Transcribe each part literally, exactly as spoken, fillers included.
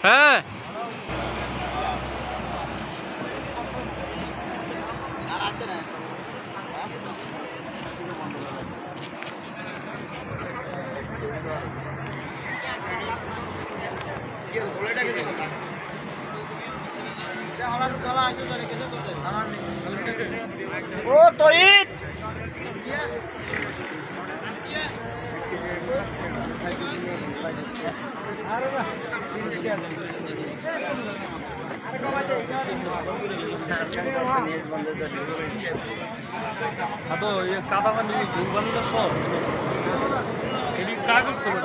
হ্যাঁ ও তৈত ಅದು ಈ ಕಾದಾವಲ್ಲಿ ಬಂದ ಸರ್ ಇಲ್ಲಿ ಕಾಗಸ್ ತಗೊಂಡ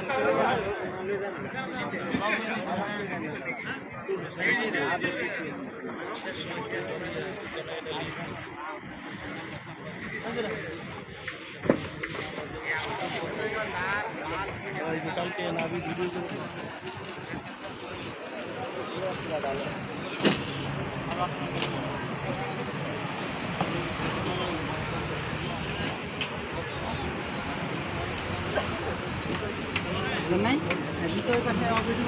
কালকে নাবি ভিডিও নাই ভিতরে পাশে অবধি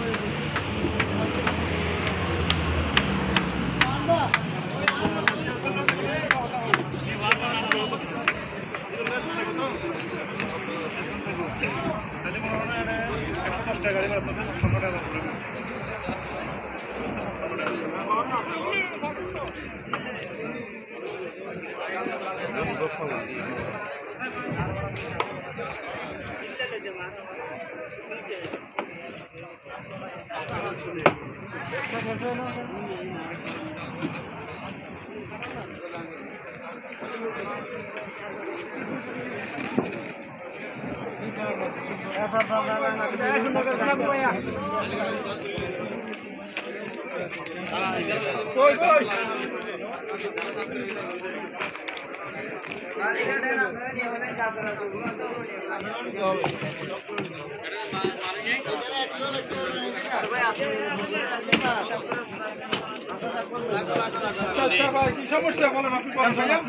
আচ্ছা ভাই কি সমস্যা বলেন আপনি কথা বলেন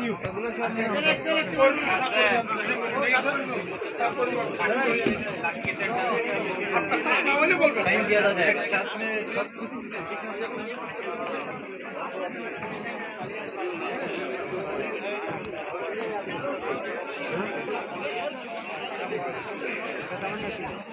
আপনার সামনে হলে বলবেন টাইম দেওয়া যায় আপনি সব কিছু ঠিক আছে